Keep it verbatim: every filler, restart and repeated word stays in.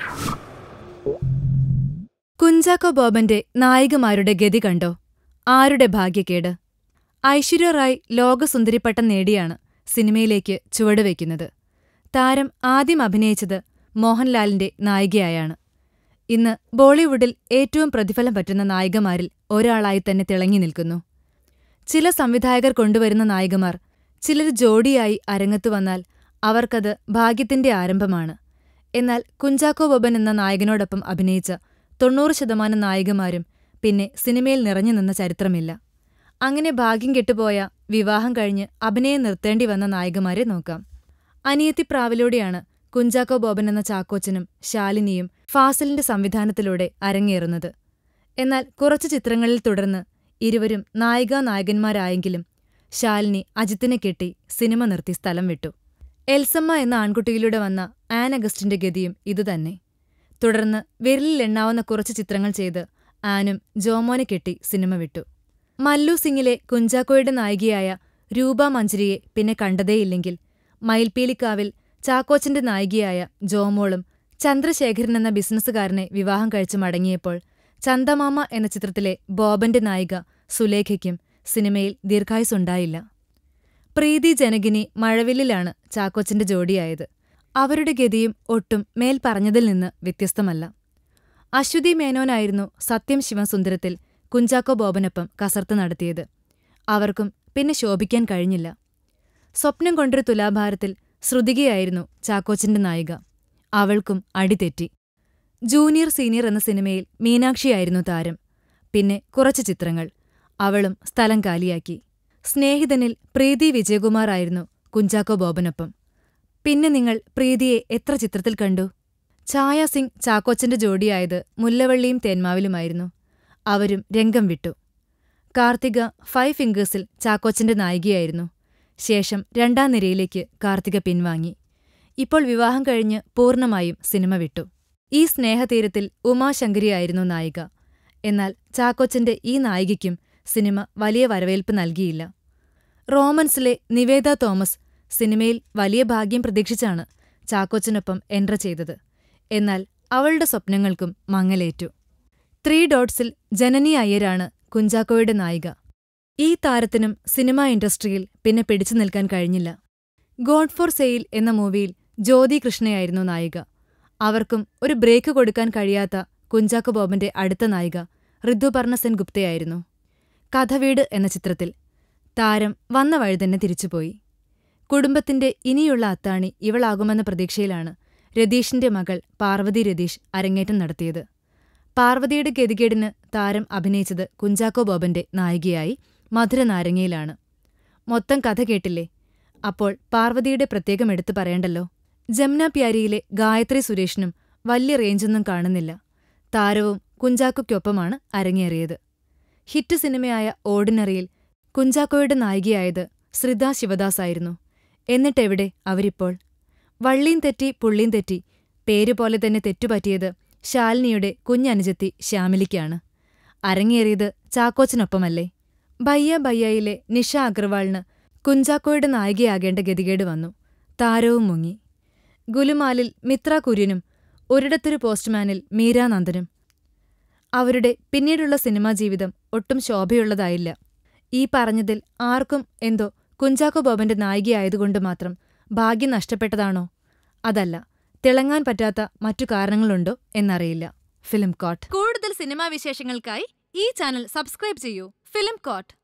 കുഞ്ചാക്കോ ബോബന്റെ നായികമാരുടെ ഗതി കണ്ടോ? ആരുടെ ഭാഗ്യക്കേട്! ഐശ്വര്യ റായ് ലോകസുന്ദരിപ്പട്ടം നേടിയാണ് സിനിമയിലേക്ക് ചുവടുവയ്ക്കുന്നത്. താരം ആദ്യം അഭിനയിച്ചത് മോഹൻലാലിന്റെ നായികയായാണ്. ഇന്ന് ബോളിവുഡിൽ ഏറ്റവും പ്രതിഫലം പറ്റുന്ന നായികമാരിൽ ഒരാളായി തന്നെ തിളങ്ങി നിൽക്കുന്നു. ചില സംവിധായകർ കൊണ്ടുവരുന്ന നായികമാർ ചിലർ ജോഡിയായി അരങ്ങത്തു വന്നാൽ അവർക്കത് ഭാഗ്യത്തിന്റെ ആരംഭമാണ്. എന്നാൽ കുഞ്ചാക്കോ ബോബൻ എന്ന നായകനോടൊപ്പം അഭിനയിച്ച തൊണ്ണൂറ് ശതമാനം നായികമാരും പിന്നെ സിനിമയിൽ നിറഞ്ഞു നിന്ന ചരിത്രമില്ല. അങ്ങനെ ഭാഗ്യം കെട്ടുപോയ, വിവാഹം കഴിഞ്ഞ് അഭിനയം നിർത്തേണ്ടി വന്ന നായികമാരെ നോക്കാം. അനിയത്തിപ്രാവിലൂടെയാണ് കുഞ്ചാക്കോ ബോബൻ എന്ന ചാക്കോച്ചനും ശാലിനിയും ഫാസിലിന്റെ സംവിധാനത്തിലൂടെ അരങ്ങേറുന്നത്. എന്നാൽ കുറച്ചു ചിത്രങ്ങളിൽ തുടർന്ന് ഇരുവരും നായികാ നായകന്മാരായെങ്കിലും ശാലിനി അജിത്തിനെ കെട്ടി സിനിമ നിർത്തി സ്ഥലം വിട്ടു. എൽസമ്മ എന്ന ആൺകുട്ടിയിലൂടെ വന്ന ആൻ അഗസ്റ്റിന്റെ ഗതിയും ഇതുതന്നെ. തുടർന്ന് വിരലിലെണ്ണാവുന്ന കുറച്ച് ചിത്രങ്ങൾ ചെയ്ത് ആനും ജോമോനെ കെട്ടി സിനിമ വിട്ടു. മല്ലു സിംഗിലെ കുഞ്ചാക്കോയുടെ നായികയായ രൂപ മഞ്ജരിയെ പിന്നെ കണ്ടതേയില്ലെങ്കിൽ മയിൽപ്പീലിക്കാവിൽ ചാക്കോച്ചന്റെ നായികയായ ജോമോളും ചന്ദ്രശേഖരൻ എന്ന ബിസിനസ്സുകാരനെ വിവാഹം കഴിച്ച് മടങ്ങിയപ്പോൾ ചന്ദമാമ എന്ന ചിത്രത്തിലെ ബോബന്റെ നായിക സുലേഖയ്ക്കും സിനിമയിൽ ദീർഘായുസ്സുണ്ടായില്ല. പ്രീതി ജനകിനി മഴവില്ലിലാണ് ചാക്കോച്ചന്റെ ജോഡിയായത്. അവരുടെ ഗതിയും ഒട്ടും മേൽ പറഞ്ഞതിൽ നിന്ന് വ്യത്യസ്തമല്ല. അശ്വതി മേനോനായിരുന്നു സത്യം ശിവസുന്ദരത്തിൽ കുഞ്ചാക്കോ ബോബനൊപ്പം കസർത്ത് നടത്തിയത്. അവർക്കും പിന്നെ ശോഭിക്കാൻ കഴിഞ്ഞില്ല. സ്വപ്നം കൊണ്ടൊരു തുലാഭാരത്തിൽ ശ്രുതികയായിരുന്നു ചാക്കോച്ചന്റെ നായിക. അവൾക്കും അടിതെറ്റി. ജൂനിയർ സീനിയർ എന്ന സിനിമയിൽ മീനാക്ഷിയായിരുന്നു താരം. പിന്നെ കുറച്ച് ചിത്രങ്ങൾ. അവളും സ്ഥലം കാലിയാക്കി. സ്നേഹിതനിൽ പ്രീതി വിജയകുമാറായിരുന്നു കുഞ്ചാക്കോ ബോബനൊപ്പം. പിന്നെ നിങ്ങൾ പ്രീതിയെ എത്ര ചിത്രത്തിൽ കണ്ടു? ഛായ സിംഗ് ചാക്കോച്ചന്റെ ജോഡിയായത് മുല്ലവള്ളിയും തേന്മാവിലുമായിരുന്നു. അവരും രംഗം വിട്ടു. കാർത്തിക ഫൈവ് ഫിംഗേഴ്സിൽ ചാക്കോച്ചന്റെ നായികയായിരുന്നു. ശേഷം രണ്ടാം നിരയിലേക്ക് കാർത്തിക പിൻവാങ്ങി. ഇപ്പോൾ വിവാഹം കഴിഞ്ഞ് പൂർണ്ണമായും സിനിമ വിട്ടു. ഈ സ്നേഹതീരത്തിൽ ഉമാശങ്കരിയായിരുന്നു നായിക. എന്നാൽ ചാക്കോച്ചന്റെ ഈ നായികയ്ക്കും സിനിമ വലിയ വരവേൽപ്പ് നൽകിയില്ല. റോമൻസിലെ നിവേദ തോമസ് സിനിമയിൽ വലിയ ഭാഗ്യം പ്രതീക്ഷിച്ചാണ് ചാക്കോച്ചനൊപ്പം എൻട്ര ചെയ്തത്. എന്നാൽ അവളുടെ സ്വപ്നങ്ങൾക്കും മങ്ങലേറ്റു. ത്രീ ഡോട്ട്സിൽ ജനനി അയ്യരാണ് കുഞ്ചാക്കോയുടെ നായിക. ഈ താരത്തിനും സിനിമാ ഇൻഡസ്ട്രിയിൽ പിന്നെ പിടിച്ചു നിൽക്കാൻ കഴിഞ്ഞില്ല. ഗോഡ് ഫോർ സെയിൽ എന്ന മൂവിയിൽ ജ്യോതി കൃഷ്ണയായിരുന്നു നായിക. അവർക്കും ഒരു ബ്രേക്ക് കൊടുക്കാൻ കഴിയാത്ത കുഞ്ചാക്കോ ബോബന്റെ അടുത്ത നായിക ഋതുപർണ സെൻ ഗുപ്തയായിരുന്നു. കഥവീട് എന്ന ചിത്രത്തിൽ താരം വന്ന വഴി തന്നെ തിരിച്ചുപോയി. കുടുംബത്തിന്റെ ഇനിയുള്ള അത്താണി ഇവളാകുമെന്ന പ്രതീക്ഷയിലാണ് രതീഷിന്റെ മകൾ പാർവതി രതീഷ് അരങ്ങേറ്റം നടത്തിയത്. പാർവതിയുടെ ഗതികേടിന് താരം അഭിനയിച്ചത് കുഞ്ചാക്കോ ബോബന്റെ നായികയായി മധുരനാരങ്ങയിലാണ്. മൊത്തം കഥ കേട്ടില്ലേ? അപ്പോൾ പാർവതിയുടെ പ്രത്യേകം എടുത്തു പറയണ്ടല്ലോ. ജംന പ്യാരിയിലെ ഗായത്രി സുരേഷിനും വലിയ റേഞ്ചൊന്നും കാണുന്നില്ല. താരവും കുഞ്ചാക്കോയ്ക്കൊപ്പമാണ് അരങ്ങേറിയത്. ഹിറ്റ് സിനിമയായ ഓർഡിനറിയിൽ കുഞ്ചാക്കോയുടെ നായികയായത് ശ്രിത ശിവദാസായിരുന്നു. എന്നിട്ടെവിടെ അവരിപ്പോൾ? വള്ളീം തെറ്റി പുള്ളീം തെറ്റി പേരുപോലെ തന്നെ തെറ്റുപറ്റിയത് ശാലിനിയുടെ കുഞ്ഞനുജത്തി ശ്യാമിലിക്കാണ്. അരങ്ങേറിയത് ചാക്കോച്ചനൊപ്പമല്ലേ? ഭയ്യ ഭയ്യയിലെ നിഷ അഗർവാളിന് കുഞ്ചാക്കോയുടെ നായികയാകേണ്ട ഗതികേട് വന്നു. താരവും മുങ്ങി. ഗുലുമാലിൽ മിത്ര കുര്യനും ഒരിടത്തൊരു പോസ്റ്റ്മാനിൽ മീരാനന്ദനും. അവരുടെ പിന്നീടുള്ള സിനിമാ ജീവിതം ഒട്ടും ശോഭയുള്ളതായില്ല. ഈ പറഞ്ഞതിൽ ആർക്കും എന്തോ കുഞ്ചാക്കോ ബോബന്റെ നായികയായതുകൊണ്ട് മാത്രം ഭാഗ്യം നഷ്ടപ്പെട്ടതാണോ? അതല്ല, തിളങ്ങാൻ പറ്റാത്ത മറ്റു കാരണങ്ങളുണ്ടോ എന്നറിയില്ല. ഫിലിം കോട്ട്. കൂടുതൽ സിനിമാ വിശേഷങ്ങൾക്കായി ഈ ചാനൽ സബ്സ്ക്രൈബ് ചെയ്യൂ. Film coat.